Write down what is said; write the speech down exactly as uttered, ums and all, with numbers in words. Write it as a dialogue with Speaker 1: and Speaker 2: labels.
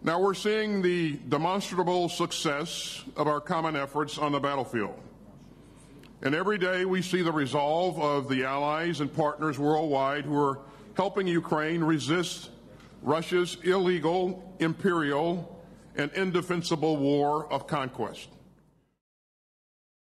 Speaker 1: Now we're seeing the demonstrable success of our common efforts on the battlefield. And every day we see the resolve of the allies and partners worldwide who are helping Ukraine resist Russia's illegal, imperial, and indefensible war of conquest.